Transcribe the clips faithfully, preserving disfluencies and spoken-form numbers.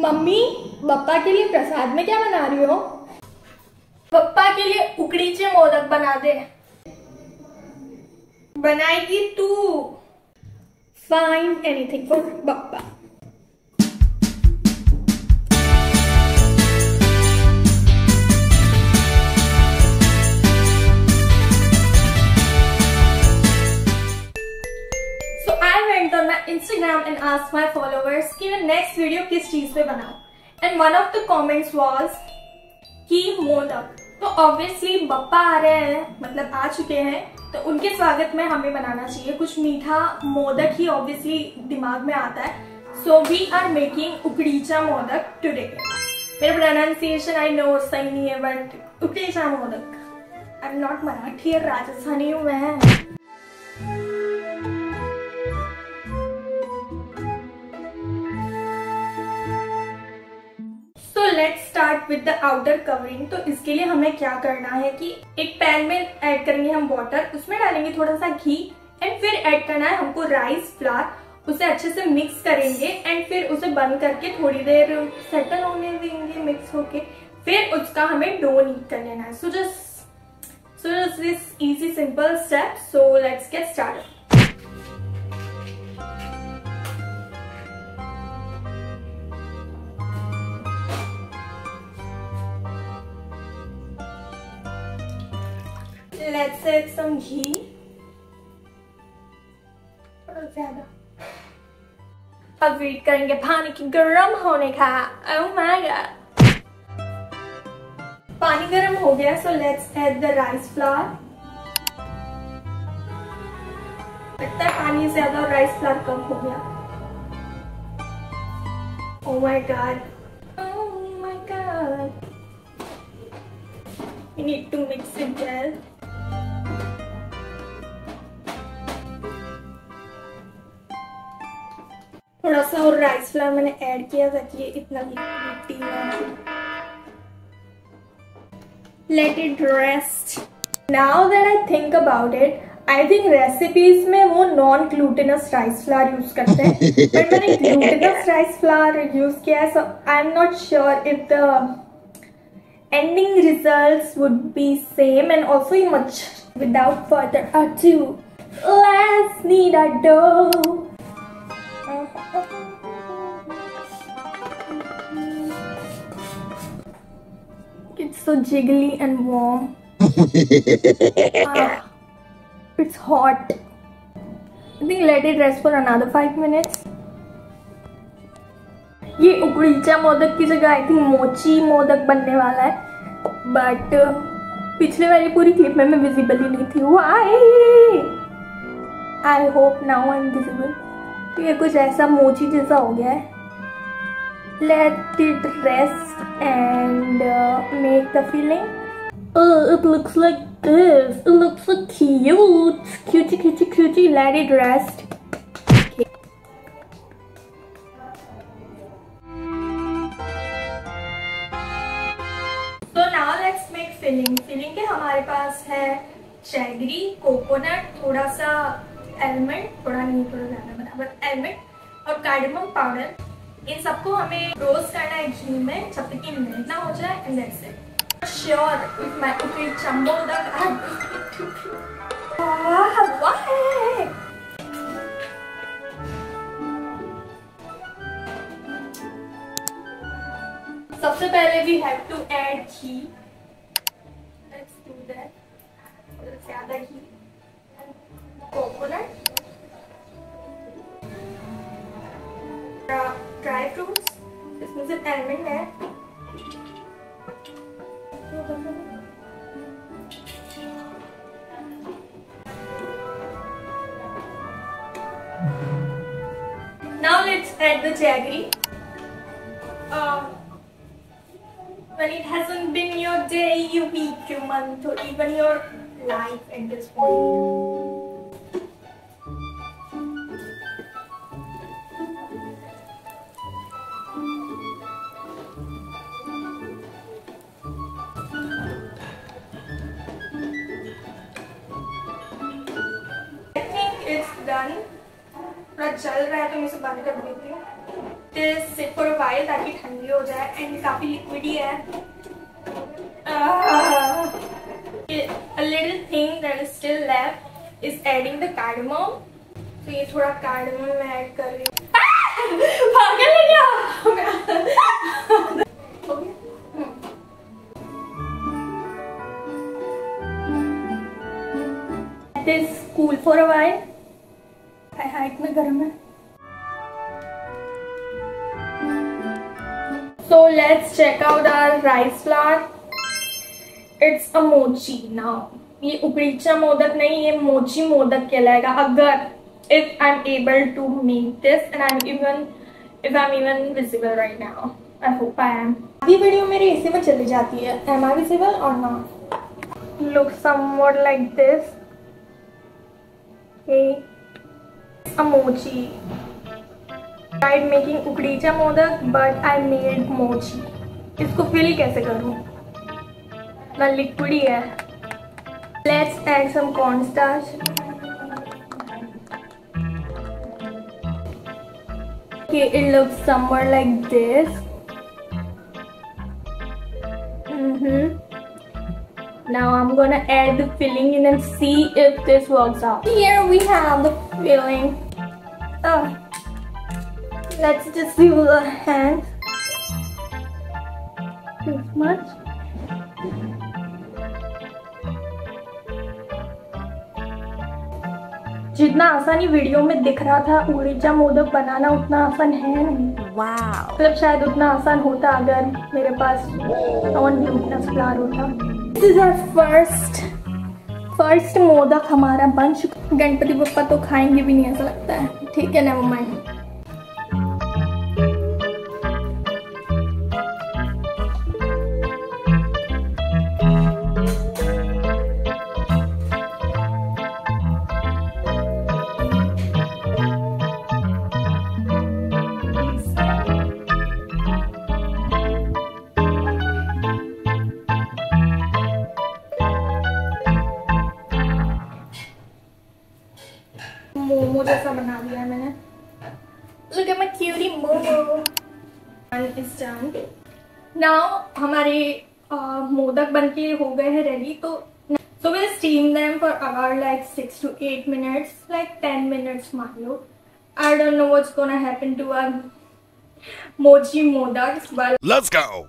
Mummy, Bappa के लिए प्रसाद में क्या बना रही हो? बप्पा के लिए उकड़ीचे मोदक बना दे। बनाएगी तू? Fine, anything for Bappa. on my Instagram and asked my followers कि मैं next video किस चीज पे बनाऊं, and one of the comments was कि मोदक। तो obviously बप्पा आ रहे हैं, मतलब आ चुके हैं, तो उनके स्वागत में हमें बनाना चाहिए कुछ मीठा। मोदक ही obviously दिमाग में आता है, so we are making ukadicha modak today। मेरा pronunciation I know सही नहीं है, but ukdicha modak. I'm not Marathi और राजस्थानी हूँ मैं। Let's start with the outer covering. तो इसके लिए हमें क्या करना है कि एक पैन में ऐड करेंगे हम वाटर, उसमें डालेंगे थोड़ा सा घी, एंड फिर ऐड करना है हमको राइस फ्लावर। उसे अच्छे से मिक्स करेंगे एंड फिर उसे बंद करके थोड़ी देर सेटल होने देंगे मिक्स होके। फिर उसका हमें डो नीट कर लेना है। So just so just this easy simple step. So let's get started. Let's add some ghee, थोड़ा ज्यादा। अब वेट करेंगे पानी की गर्म होने का। Oh my god! पानी गर्म हो गया, so let's add the rice flour। लगता है पानी ज्यादा और राइस फ्लावर कम हो गया। Oh my god! Oh my god! We need to mix it well। थोड़ा सा और राइस फ्लावर मैंने ऐड किया ताकि ये इतना लिक्विड ना। Let it rest. Now that I think about it, I think recipes में वो non glutinous rice flour use करते हैं, बट मैंने ग्लूटेनस राइस फ्लावर यूज किया है, so I am not sure if the ending results would be same. And also much without further ado, let's knead a dough. It's so jiggly and warm. ah, it's hot. I think let it rest for another five minutes. ये उकड़ीचा मोदक की जगह I think मोची मोदक बनने वाला है, but पिछले वाली पूरी क्लिप में मैं विजिबल ही नहीं थी। Why? I hope now I'm visible. तो ये कुछ ऐसा मोची जैसा हो गया है। Let it rest and uh, make the filling. Oh, it looks like this. It looks so cute. Cutie, cutie, cutie. Let it rest. Okay. So now let's make filling. Filling के हमारे पास है जैगरी, कोकोनट, थोड़ा सा almond, थोड़ा नहीं थोड़ा ज्यादा बराबर एलमंड और कार्डमम पाउडर। इन सबको हमें रोस्ट करना है घी में जब तक कि मेल्ट ना हो जाए। And that's it. Sure with my ukadicha modak. सबसे पहले we have to add ghee. Let's do that. ज्यादा घी, कोकोनट, ड्राई फ्रूट्स, इसमें सिर्फ एलमंड है। Now let's add the jaggery. Uh, when it hasn't been your day, your week, your month, or even your life at this point. It's done. थोड़ा जल रहा है तो मैं इसे बंद कर देती हूँ। This sit for a while ताकि ठंडी हो जाए एंड काफी लिक्विडी है. uh, a little thing that is still left is adding the cardamom. तो ये थोड़ा cardamom मैं ऐड कर रही हूँ. पागल है क्या? This cool for a while. हाय हाय इतना गर्म है. So let's check out our rice flour. It's a mochi now. ये उकड़ीचा मोदक नहीं, ये मोची मोदक कहलाएगा अगर if I'm able to make this and I'm even if I'm even visible right now. I hope I am. अभी वीडियो मेरी इसी में चली जाती है. Am I visible or not? Looks somewhat like this. Okay. A mochi. Tried making ukadicha modak but I made mochi. इसको fill कैसे करूँ? ना लिक्विड ही है. Let's add some cornstarch. Okay, it looks somewhere like this. Mm-hmm. Now I'm gonna add the filling in and see if this works out. Here we have the filling. Oh. Let's just use the hands. This much. जितना आसानी video में दिख रहा था उकड़ीचा मोदक बनाना उतना आसान है नहीं. वाव. मतलब शायद उतना आसान होता अगर मेरे पास नॉन ग्लूटेनस फ्लावर होता. This is our first first modak हमारा बन चुका. गणपति बप्पा तो खाएंगे भी नहीं ऐसा लगता है. ठीक है, नेवर माइंड. मोमो जैसा बना दिया है मैंने. Look at my cutie momo. And it's done. Now हमारे मोदक बनके हो गए हैं रेडी. तो so we'll steam them for about like six to eight minutes, like ten minutes मान लो. I don't know what's gonna happen to our mochi modaks, but let's go.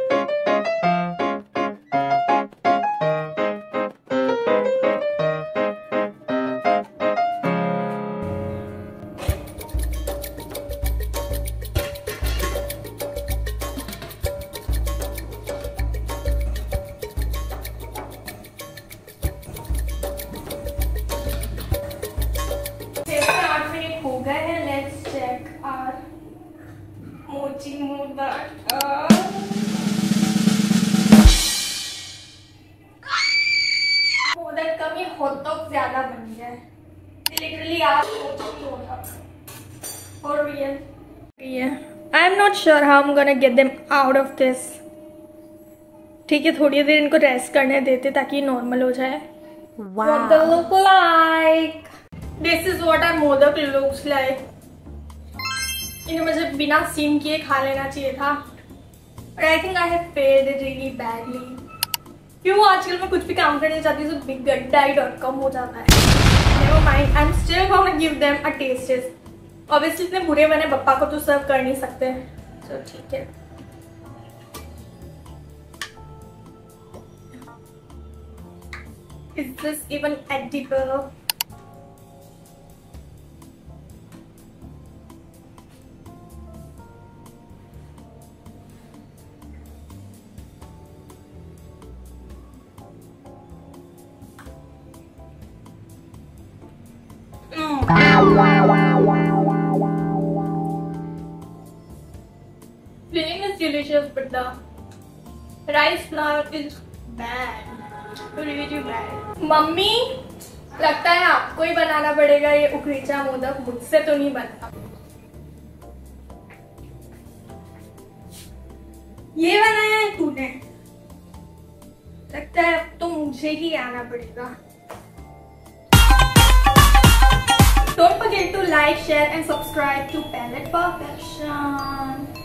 हो गए हैं. लेट्स चेक आवर मोची मोदक. मोदक कम ही होतक ज्यादा बन गया है. लिटरली आप mochi modak for real. I am not sure how I am gonna get them out of this. ठीक है, थोड़ी देर इनको रेस्ट करने देते ताकि नॉर्मल हो जाए. What they look like. This is what our modak looks like. इन्हें मुझे बिना स्टीम किए खा लेना चाहिए था. But I think I have failed it really badly. क्यों आजकल मैं कुछ भी काम करने जाती हूँ तो बिग गड्डाई डॉट कॉम हो जाता है. Never mind, I'm still gonna give them a taste test. Obviously इतने बुरे बने पप्पा को तो सर्व कर नहीं सकते. So ठीक है. Is this even edible? Filling is delicious, but the rice flour is bad. Really bad. Mummy, लगता है आपको ही बनाना पड़ेगा ये उकड़ीचा मोदक. मुझसे तो नहीं बनता. ये बनाया है तूने. लगता है अब तो मुझे ही आना पड़ेगा. Don't forget to like, share and subscribe to Palette Perfection.